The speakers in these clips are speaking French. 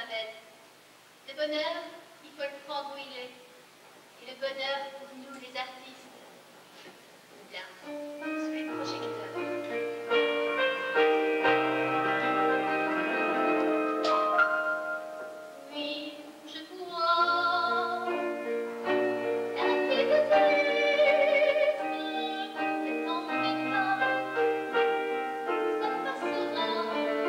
bête. Le bonheur, il faut le prendre où il est. Et le bonheur, pour nous, les artistes, bien, sous les projecteurs. Oui, je crois, l'artiste est en métal, ça passera,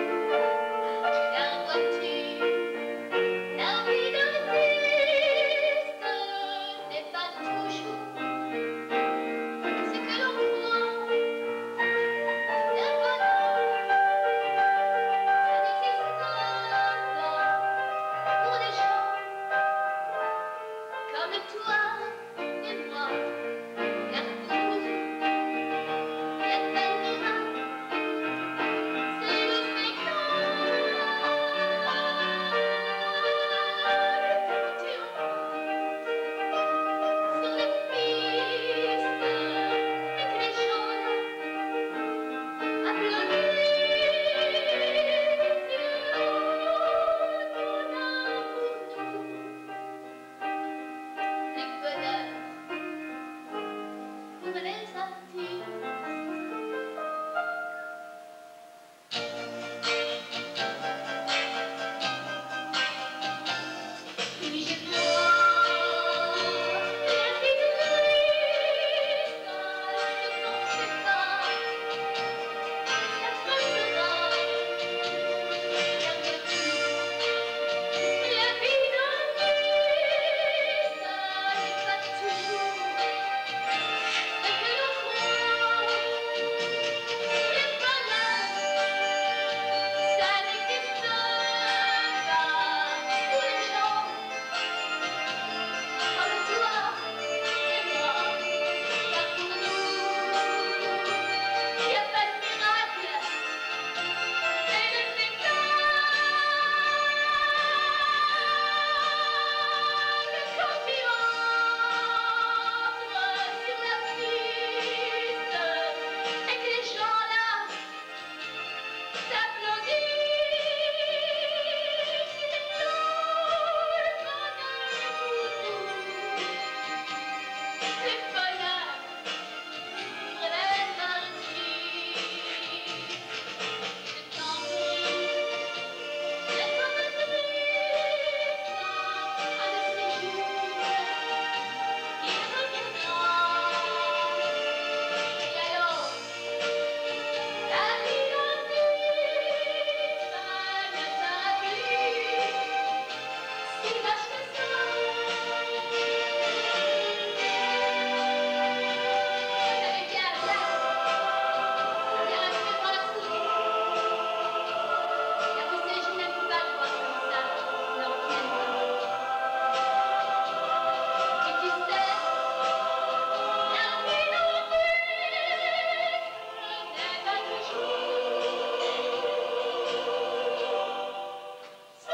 la voiture. La vie d'artiste n'est pas toujours ce que l'on croit. Le bonheur, ça n'existe pas pour des gens comme toi et moi. Car pour nous, il n'y a pas de miracle, c'est le spectacle. Sur les pistes, et que les gens applaudissent, c'est le bonheur pour nous, le bonheur pour les artistes. Oui, je crois, la vie de l'artiste ne pensait pas, ça passera, la voiture. La vie d'artiste n'est pas toujours ce que l'on croit. Le bonheur, ça n'existe pas pour les gens comme toi et moi. Car pour nous, il n'y a pas de miracle, c'est le spectacle. Quand il entre sur la piste et que les gens là s'applaudissent, c'est tout le bonheur pour nous, le bonheur pour les artistes. Je t'en prie, laisse-moi triste, un de ces jours, il reviendra. Et alors, la vie d'artiste ne sera plus si vache que ça. Vous avez bien là, bien rester dans la souris. Car vous savez, je n'aime pas le voir comme ça. Non, je n'aime pas. Et tu sais, la vie d'artiste n'est pas toujours ce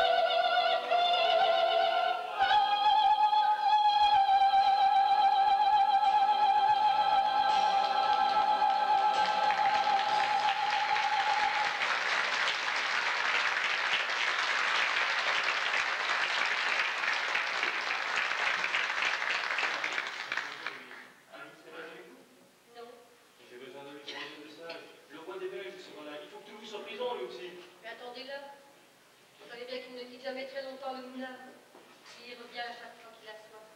non. J'ai besoin de lui pour un message. Le roi des Belges sera là. Il faut que tout le monde soit présent, lui aussi. Mais attendez-le. Vous savez bien qu'il ne quitte jamais très longtemps le moulin. Il revient à chaque fois qu'il a soif.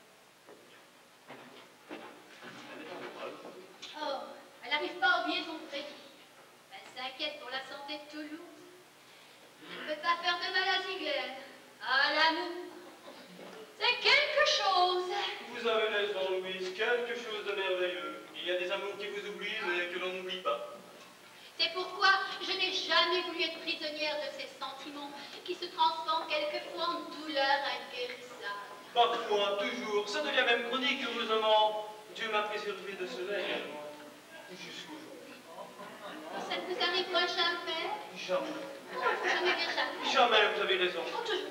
Oh, elle n'arrive pas à oublier son prédit. Elle s'inquiète pour la santé de Toulouse. Il ne peut pas faire de mal à Ziegler. Ah, l'amour, c'est quelque chose. Vous avez raison, Louise. Quelque chose de merveilleux. Il y a des amours qui vous oublient, mais que l'on n'oublie pas. C'est pourquoi je n'ai jamais voulu être prisonnière de ces sentiments qui se transforment quelquefois en douleur inguérissable. Parfois, toujours. Ça devient même chronique, heureusement. Dieu m'a préservé de cela également. Jusqu'aujourd'hui. Ça ne vous arrivera jamais? Jamais. Oh, jamais dire jamais. Jamais, vous avez raison. Oh, toujours.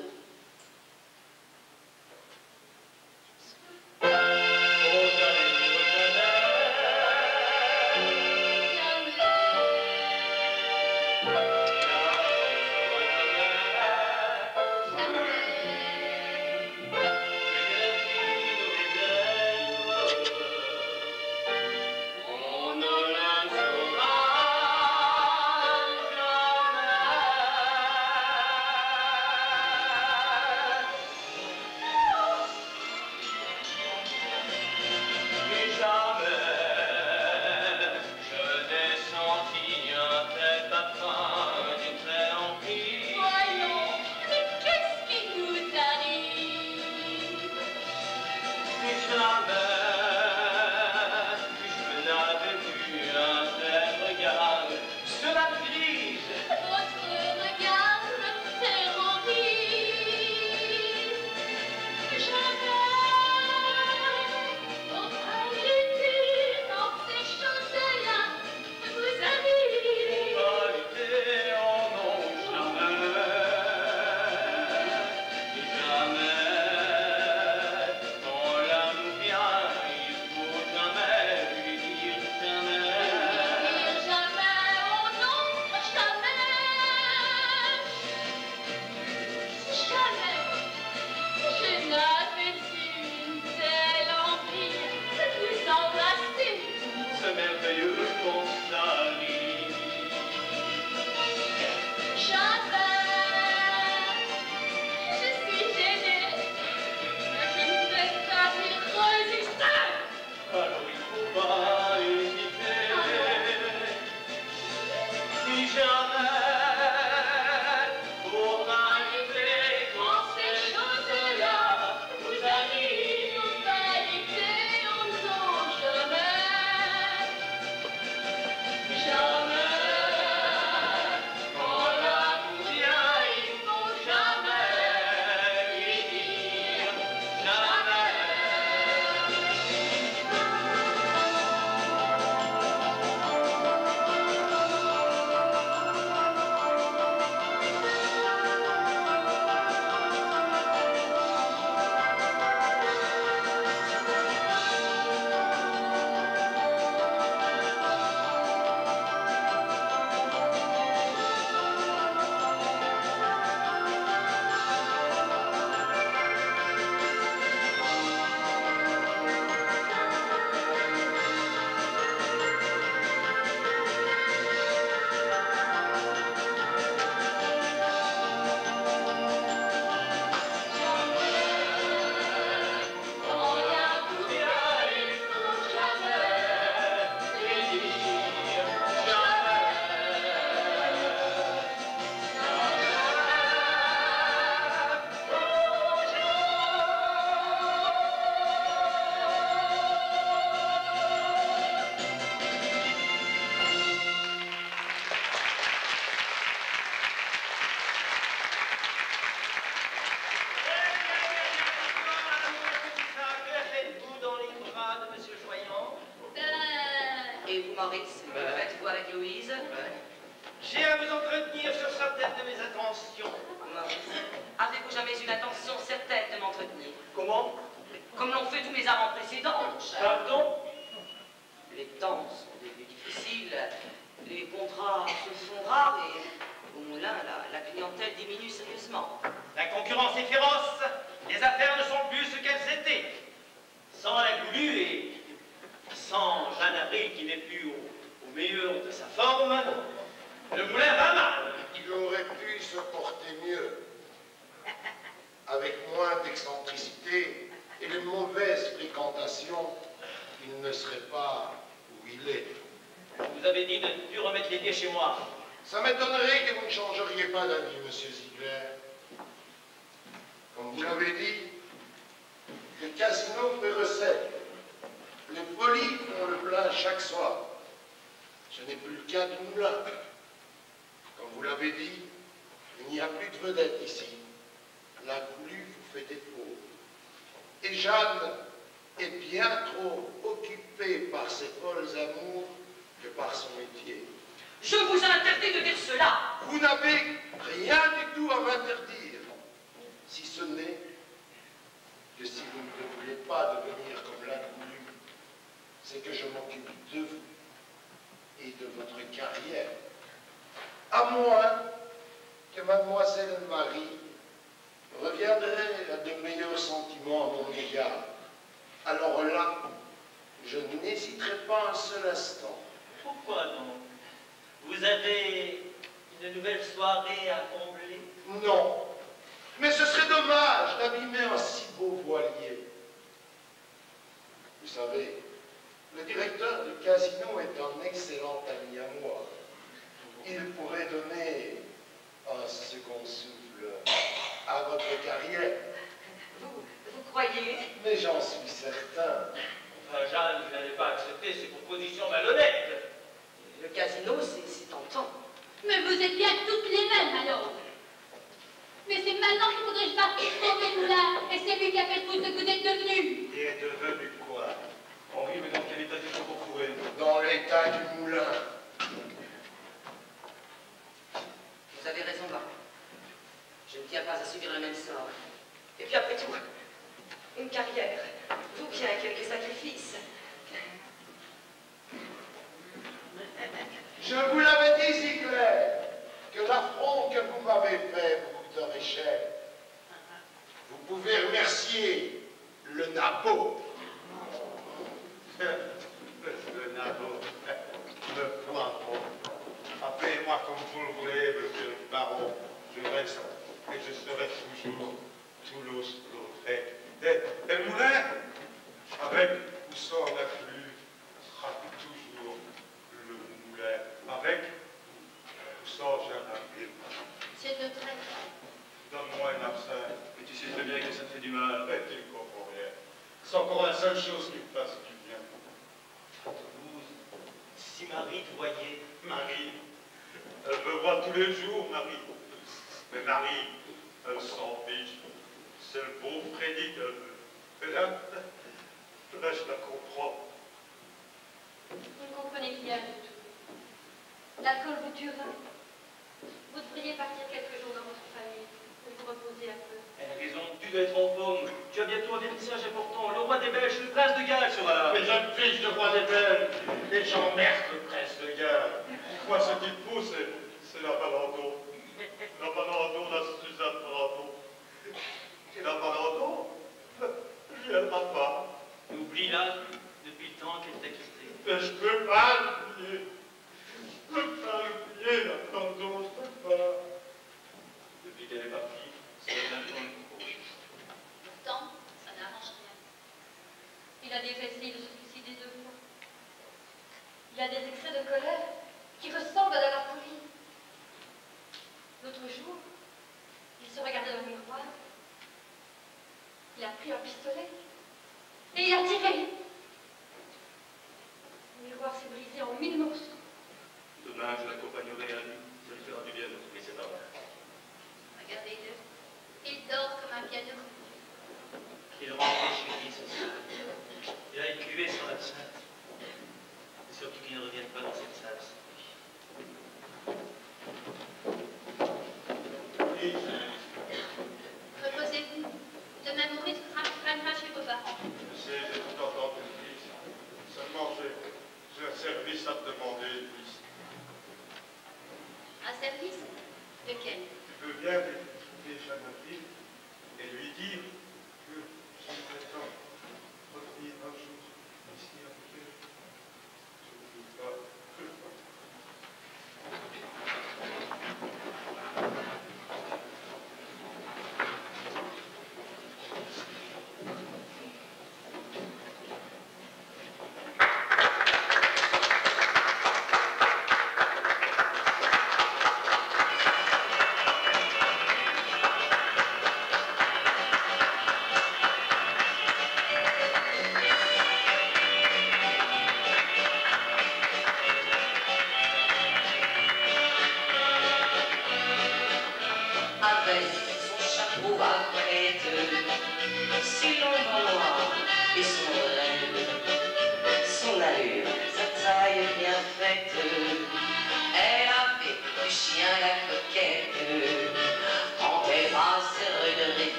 Et vous, Maurice, que faites-vous avec Louise? J'ai à vous entretenir sur certaines de mes attentions. Maurice, avez-vous jamais eu l'intention certaine de m'entretenir? Comment? Comme l'ont fait tous mes amants précédents, mon cher. Pardon? Les temps sont devenus difficiles, les contrats se font rares et au moulin, la clientèle diminue sérieusement. La concurrence est féroce, les affaires ne sont plus ce qu'elles étaient. Sans la Goulue et sans Jeanne Avril qui n'est plus au meilleur de sa forme, le moulin va mal. Il aurait pu se porter mieux, avec moins d'excentricité et de mauvaises fréquentations, il ne serait pas où il est. Vous avez dit de ne plus remettre les pieds chez moi. Ça m'étonnerait que vous ne changeriez pas d'avis, monsieur Ziegler. Comme vous l'avez dit, le casino fait recette. Les folies font le plein chaque soir. Ce n'est plus le cas du moulin. Comme vous l'avez dit, il n'y a plus de vedette ici. La Goulue vous fait défaut. Et Jeanne est bien trop occupée par ses folles amours que par son métier. Je vous interdis de dire cela. Vous n'avez rien du tout à m'interdire, si ce n'est que si vous ne voulez pas devenir comme la Goulue, c'est que je m'occupe de vous et de votre carrière. À moins que mademoiselle Marie reviendrait à de meilleurs sentiments à mon égard. Alors là, je n'hésiterai pas un seul instant. Pourquoi donc? Vous avez une nouvelle soirée à combler? Non, mais ce serait dommage d'abîmer un si beau voilier. Vous savez, le directeur du casino est un excellent ami à moi. Il pourrait donner un second souffle à votre carrière. Vous croyez? Mais j'en suis certain. Enfin, Jeanne, vous n'avez pas accepté ces propositions malhonnêtes. Le casino, c'est tentant. Mais vous êtes bien toutes les mêmes alors. Mais c'est maintenant qu'il faudrait que je partisse pour mes moulins. Et c'est lui qui a fait tout ce que vous êtes devenus. Il est devenu quoi? Oh oui, mais dans quel état du pour fourrer? Dans l'état du moulin. Vous avez raison, Baron. Je ne tiens pas à subir le même sort. Et puis après tout, une carrière vaut bien quelques sacrifices. Je vous l'avais dit, Ziegler, que l'affront que vous m'avez fait vous coûterait cher. Vous pouvez remercier le nabot. Le nabot, le poireau. Appelez-moi comme vous le voulez, monsieur le baron. Je reste et je serai toujours Toulouse-Lautrec. Et Moulin, avec ou sans la pluie, sera toujours le Moulin. Avec ou sans Jeanne Avril. C'est de très. Donne-moi une absinthe. Mais tu sais très bien que ça te fait du mal. Et tu ne comprends rien. C'est encore la seule chose qui me fasse du bien. Toulouse, si Marie te voyait. Marie, elle me voit tous les jours, Marie. Mais Marie, elle s'en fiche. C'est le beau Freddy qu'elle veut. Et là, je la comprends. Vous ne comprenez rien du tout. L'alcool vous tuera. Vous devriez partir quelques jours dans votre famille pour vous reposer un peu. Elle a raison, tu dois être en forme. Tu as bientôt un vernissage important. Le roi des Belges, le prince de Galles sera là. Mais je me fiche de roi des Belges. Et j'emmerde le prince de Galles. Moi, ce qu'il faut, c'est la Balandon. La Balandon, la Suzanne Balandon. Et la Balandon, je viendra pas. Oublie-la depuis le temps qu'elle t'a quitté. Mais je peux pas l'oublier. Je peux pas l'oublier, la Balandon, je peux pas. Depuis qu'elle est partie, c'est bien le temps le coup. Pourtant, ça n'arrange rien. Il a déjà essayé de se suicider 2 fois. Il a des excès de colère qui ressemblent à de la folie. L'autre jour, il se regardait dans le miroir. Il a pris un pistolet et il a tiré. Le miroir s'est brisé en 1000 morceaux. Demain, je l'accompagnerai à lui. Ça lui fera du bien de trouver cet homme. Regardez-le. Il dort comme un piano. Il rentre chez lui ce soir. Il a une cuvée sur l'absinthe. C'est surtout qu'il ne revient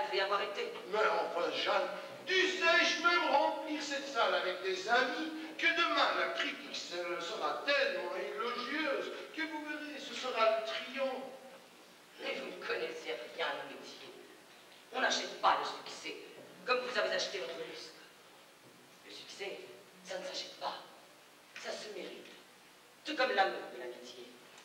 devait y avoir été. Mais enfin, Jeanne, dussé-je même remplir cette salle avec des amis que demain la critique sera tellement élogieuse que vous verrez, ce sera le triomphe. Mais vous ne connaissez rien au métier. On n'achète pas le succès, comme vous avez acheté votre lustre. Le succès, ça ne s'achète pas. Ça se mérite. Tout comme l'amour et l'amitié.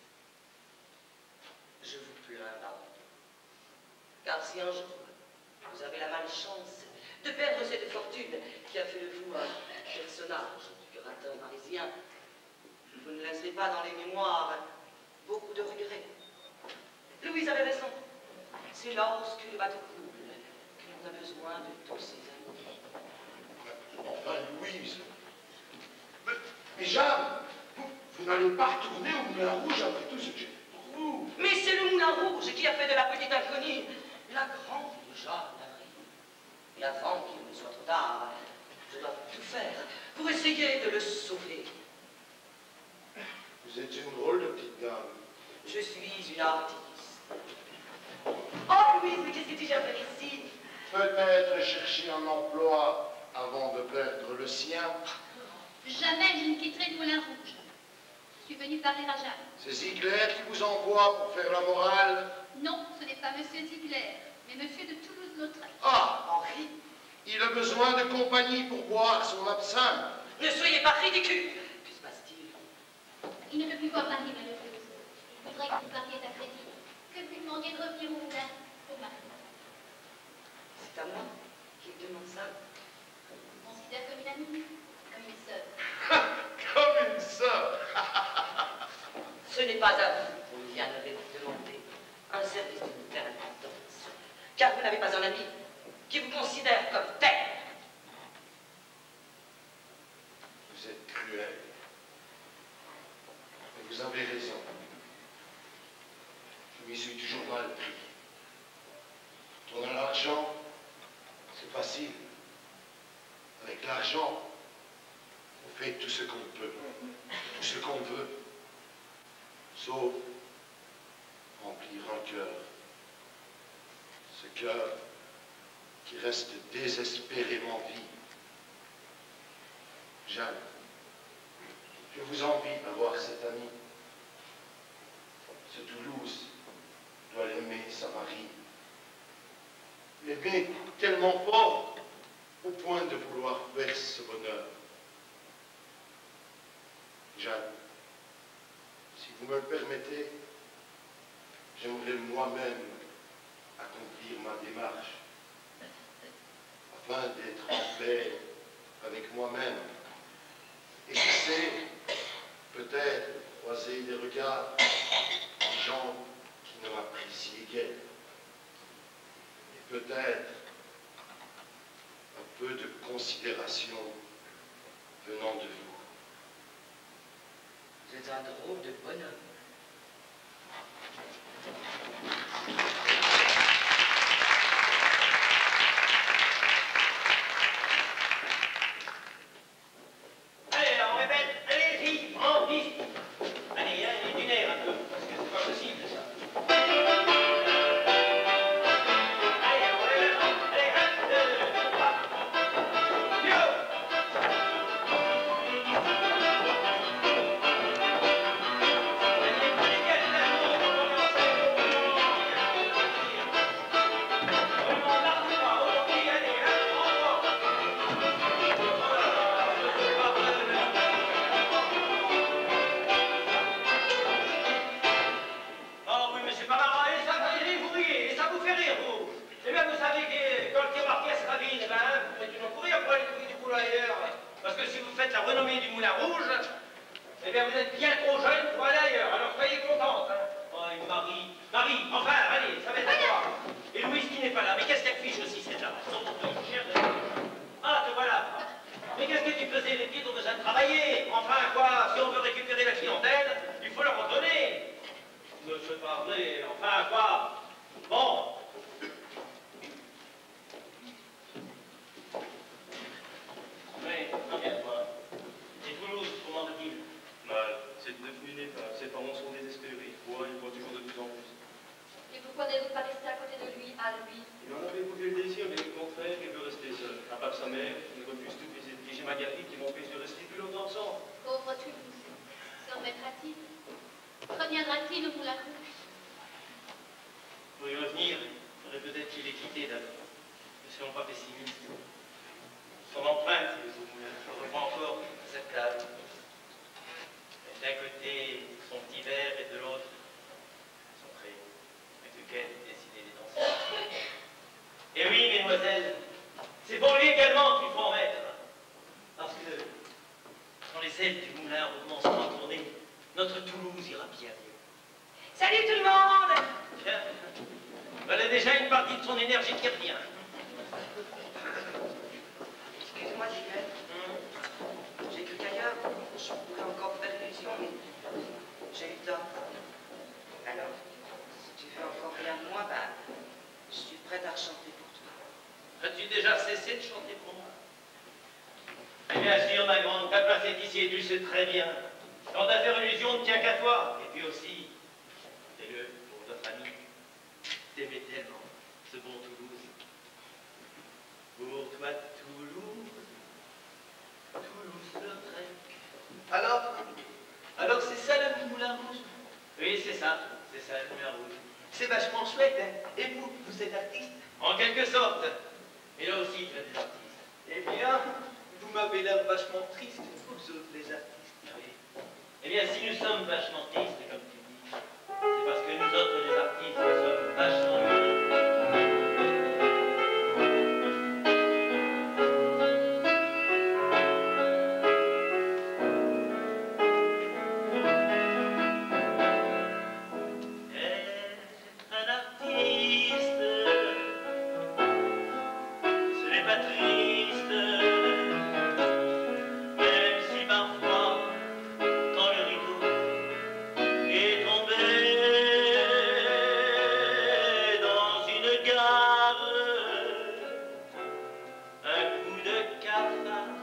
Je vous plains, baron. Car si un jour, vous avez la malchance de perdre cette fortune qui a fait de vous un personnage du gratin parisien, vous ne laisserez pas dans les mémoires beaucoup de regrets. Louise avait raison. C'est lorsque le bateau coule que l'on a besoin de tous ses amis. Enfin, Louise. Mais Jeanne, vous n'allez pas retourner au Moulin Rouge après tout ce que j'ai fait pour vous. Mais c'est le Moulin Rouge qui a fait de la petite inconnue la grande Jeanne d'Arry. Et avant qu'il ne soit trop tard, je dois tout faire pour essayer de le sauver. Vous êtes une drôle de petite dame. Je suis une artiste. Oh Louise, mais qu'est-ce que tu viens faire ici? Peut-être chercher un emploi avant de perdre le sien. Jamais je ne quitterai le Moulin Rouge. Je suis venue parler à Jeanne. C'est Ziegler qui vous envoie pour faire la morale? Non, ce n'est pas Monsieur Ziegler, mais Monsieur de Toulouse-Lautrec. Ah, Henri, il a besoin de compagnie pour boire son absinthe. ne soyez pas ridicule. Que se passe-t-il? Il ne peut plus voir Paris, malheureuse. Il voudrait que vous parliez à crédit, que vous lui demandiez de revenir au Moulin pour marier. C'est à moi qu'il demande ça. Considère comme une amie, comme une sœur. Comme une sœur. Ce n'est pas à vous qu'on viendrait vous demander un service d'une telle importance, car vous n'avez pas un ami qui vous considère comme tel. Vous êtes cruel. Mais vous avez raison. Je m'y suis toujours mal pris. Quand on a l'argent, c'est facile. Avec l'argent, on fait tout ce qu'on peut, tout ce qu'on veut, sauf remplir un cœur. Ce cœur qui reste désespérément vide. Jeanne, je vous envie d'avoir cet ami. Ce Toulouse doit l'aimer, sa Marie. L'aimer tellement fort au point de vouloir faire ce bonheur. Jeanne, si vous me le permettez, j'aimerais moi-même accomplir ma démarche afin d'être en paix avec moi-même et laisser peut-être croiser les regards des gens qui ne m'appréciaient guère et peut-être un peu de considération venant de vous. Vous êtes un drôle de bonhomme. Allez, on répète. Allez, les filles, en piste. Allez, allez, du nerf un peu, parce que c'est pas possible, ça. Allez, on lève. Allez, 1, 2, 3. Yo! Oh oui, mais c'est pas marrant, et ça, vous riez, et ça vous fait rire, vous. Eh bien, vous savez que quand le tiroir se ravine, eh ben, vous faites une courir pour aller trouver du boulot ailleurs. Parce que si vous faites la renommée du Moulin Rouge, eh bien, vous êtes bien trop jeune pour aller ailleurs. Alors soyez contente. Hein. Oh, et Marie, enfin, allez, ça va être à toi. Et Louise qui n'est pas là. Mais qu'est-ce qu'elle fiche aussi, cette là? Ah, te voilà. Mais qu'est-ce que tu faisais? Les pieds ont besoin de travailler. Enfin, quoi, si on veut récupérer la clientèle, il faut leur en donner. Ne c'est pas vrai. Enfin, quoi. Bon. Mais, regarde-moi. Et Toulouse, comment va-t-il? Mal. C'est devenu une épave. Ses parents sont désespérés. Moi, il voit toujours de plus en plus. Et pourquoi n'êtes-vous pas resté à côté de lui, à lui? Il en avait écouté le sa mère, une robuste fille Magali qui m'empêche de rester plus longtemps ensemble. Pauvre Toulouse, s'en remettra-t-il? Reviendra-t-il au Moulin Rouge? Pour y revenir, il faudrait peut-être qu'il ait quitté d'abord. Ne soyons pas pessimistes. Son empreinte, je reprends encore cette table. D'un côté, son petit verre et de l'autre, son crayon, avec lequel il dessinait des danseurs. Et oui, mesdemoiselles, c'est pour lui également qu'il faut en mettre. Parce que, quand les ailes du moulin recommenceront à tourner, notre Toulouse ira bien mieux. Salut tout le monde! Tiens, voilà déjà une partie de son énergie qui revient. Excuse-moi, Gilbert. J'ai cru qu'ailleurs, je pourrais encore faire illusion, mais j'ai eu tort. Alors, si tu veux encore rien de moi, ben, je suis prête à chanter pour toi. As-tu déjà cessé de chanter pour moi? Eh bien sûr, ma grande, ta place est ici et tu le sais très bien. Quant à faire illusion ne tient qu'à toi. Et puis aussi, fais-le pour notre ami. T'aimais tellement ce bon Toulouse. Pour toi, Toulouse, Toulouse-Lautrec. Alors c'est ça le Moulin Rouge? Oui, c'est ça, le Moulin Rouge. C'est vachement chouette, hein? Et vous êtes artiste? En quelque sorte. Et là aussi, tu as des artistes. Eh bien, vous m'avez l'air vachement triste, vous autres les artistes. Oui. Eh bien, si nous sommes vachement tristes, comme tu dis, c'est parce que nous autres, les artistes, nous sommes vachement heureux. Être un artiste, ce n'est pas triste, même si parfois, quand le rideau est tombé dans une gare, un coup de cafard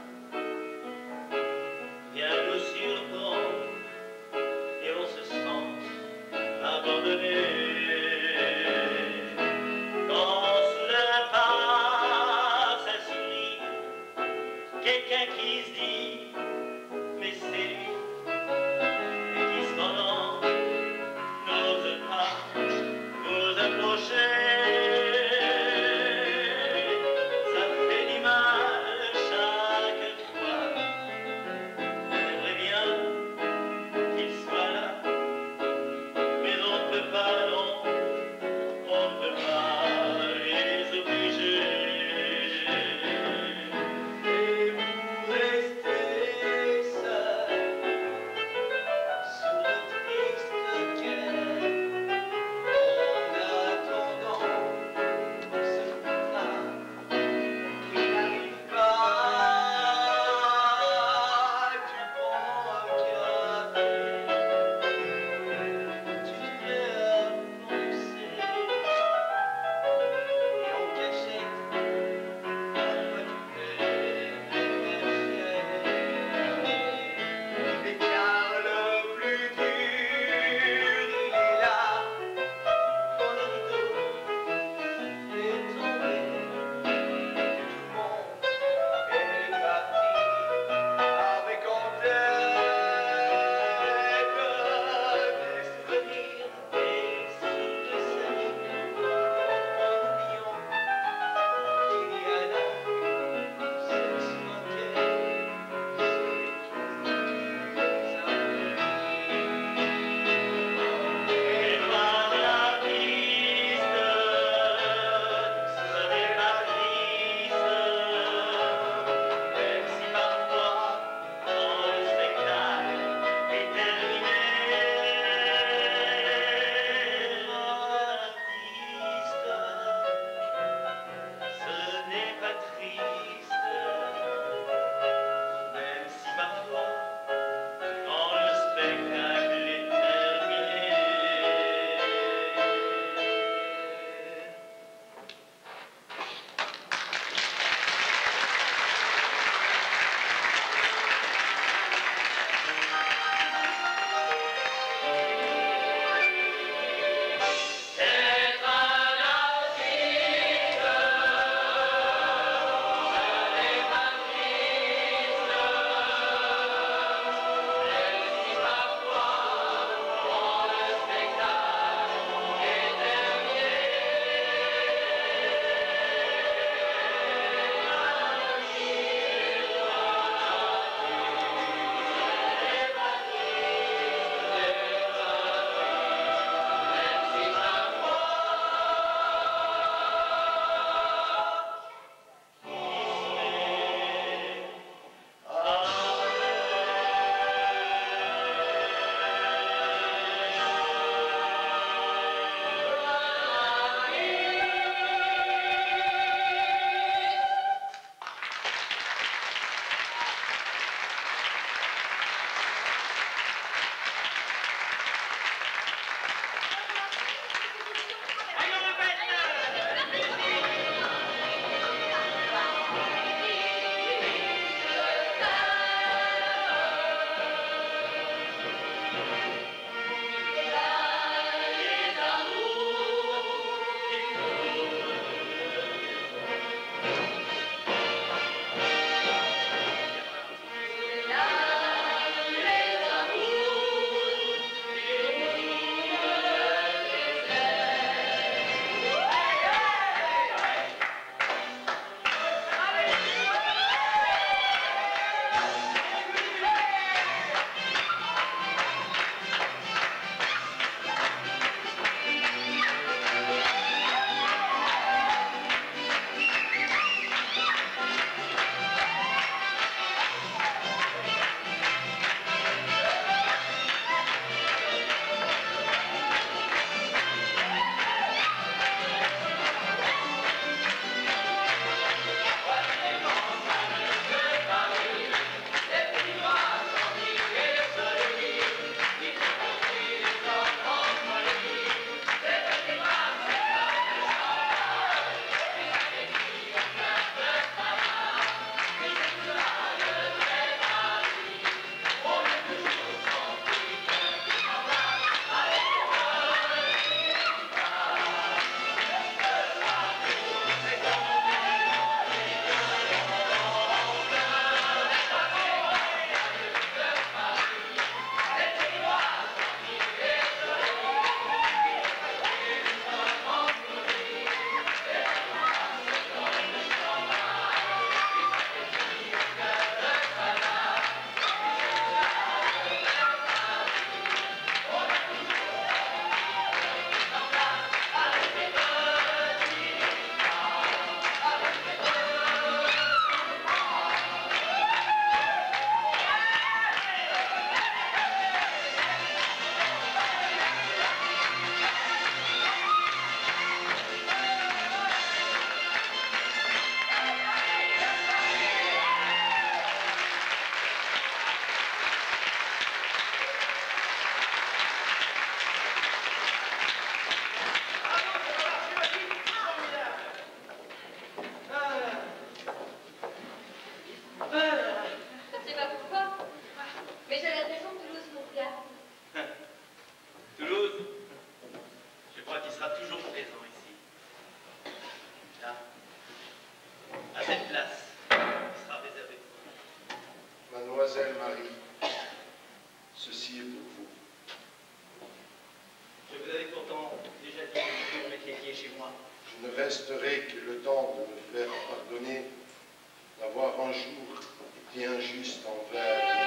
vient nous surprendre et on se sent abandonné. Quand soudain passe un sourire, quelqu'un qui se dit, mais c'est lui, et qui cependant n'ose pas nous approcher. je ne resterai que le temps de me faire pardonner d'avoir un jour été injuste envers.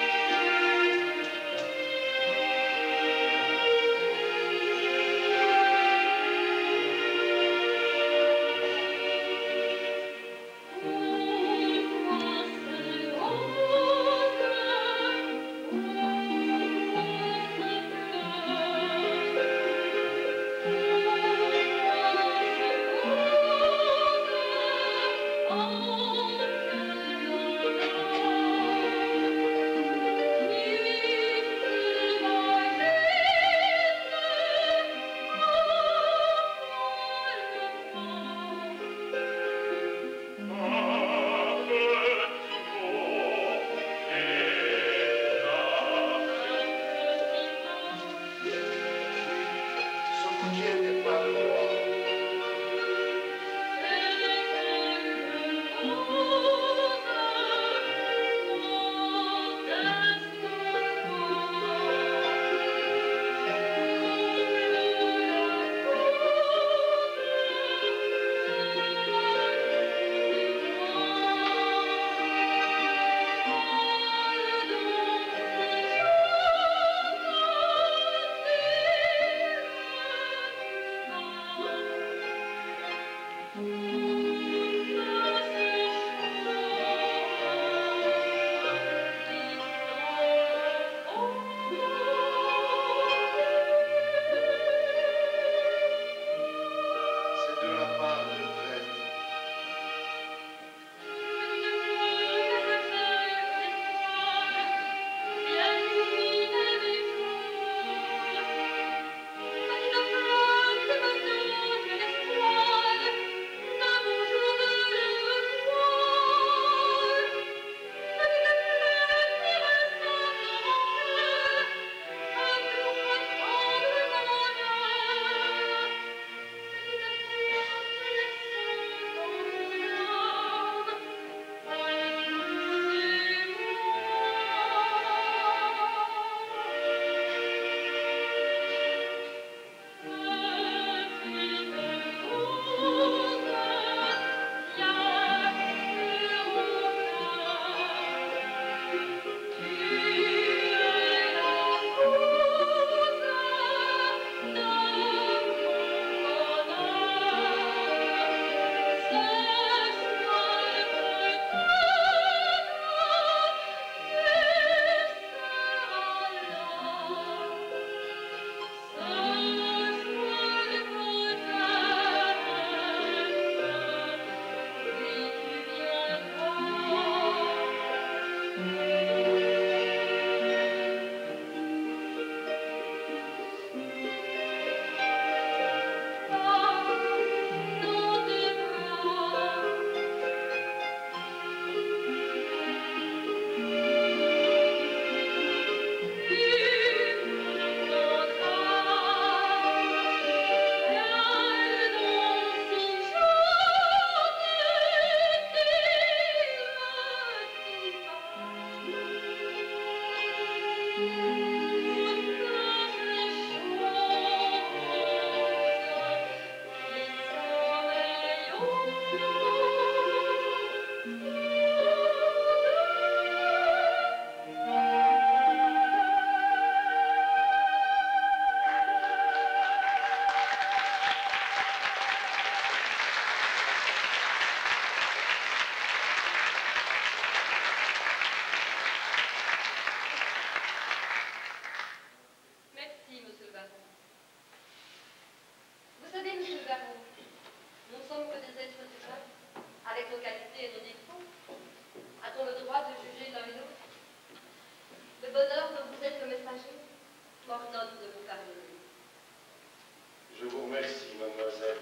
Je vous remercie, mademoiselle.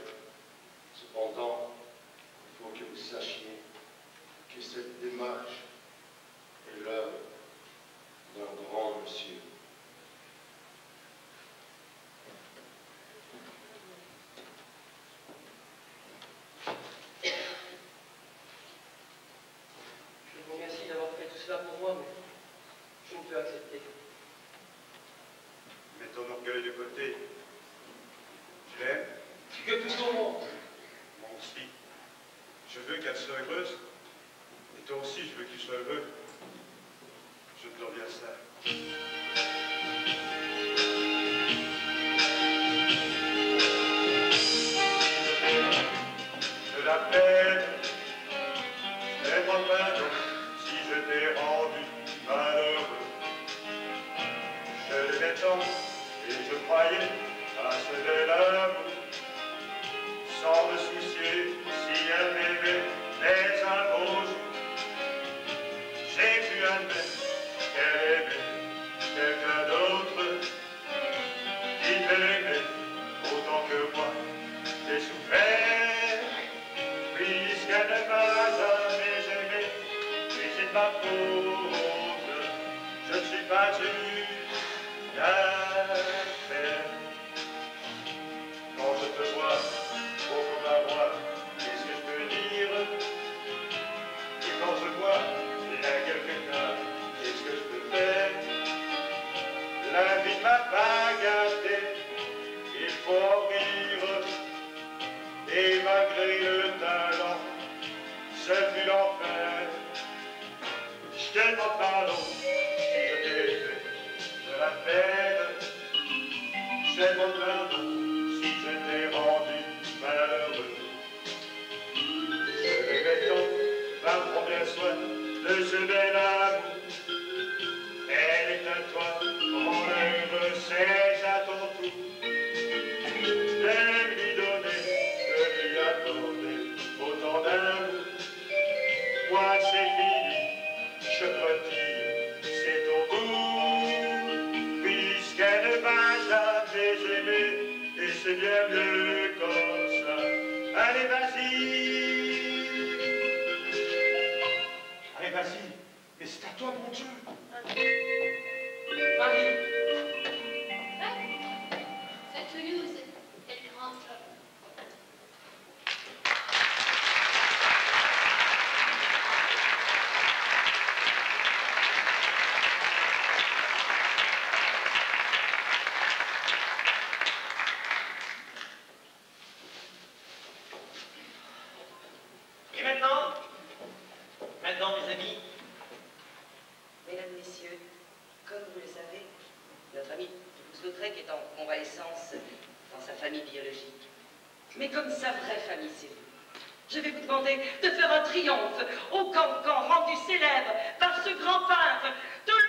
Cependant, il faut que vous sachiez que cette démarche est l'œuvre d'un grand monsieur. Je vous remercie d'avoir fait tout cela pour moi, mais je ne peux accepter. Mets ton orgueil de côté. Je l'aime. Que tout au monde. Si je veux qu'elle soit heureuse, et toi aussi je veux que tu sois heureux, je te dois bien ça. De la peine, mais pas pardon si je t'ai rendu malheureux. Je l'aimais tant et je croyais à ce bel amour, sans me soucier si elle m'aimait, mais un beau jour, j'ai pu admettre qu'elle aimait quelqu'un d'autre, qui devait l'aimer autant que moi. J'ai souffert, puisqu'elle ne m'a jamais aimé, et c'est de ma faute, je ne suis pas dû d'affaire. Quand je te vois, au fond de la voix, qu'est-ce que je peux dire? Et quand je vois bien quelqu'un, qu'est-ce que je peux faire? La vie ne m'a pas gâté, il faut en rire. Et malgré le talent, ce fut l'enfer. Je te demande pardon si je t'ai fait de la peine. Je te demande pardon si je t'ai rendu malheureux. Je rêvais tant, ma première soin, de ce bel amour. Elle est à toi, mon heureux, c'est à ton tour. De lui donner, de lui accorder autant d'amour. Moi c'est fini, je me retire, c'est ton tour. Puisqu'elle ne m'a jamais aimé, et c'est bien mieux comme ça. Allez vas-y. Allez vas-y, et c'est à toi mon Dieu. Marie, C'est Toulouse, quel grand homme. Et maintenant, mes amis, mesdames, messieurs, comme vous le savez, notre ami Toulouse-Lautrec est en convalescence dans sa famille biologique. Mais comme sa vraie famille, c'est vous. Je vais vous demander de faire un triomphe au cancan rendu célèbre par ce grand peintre,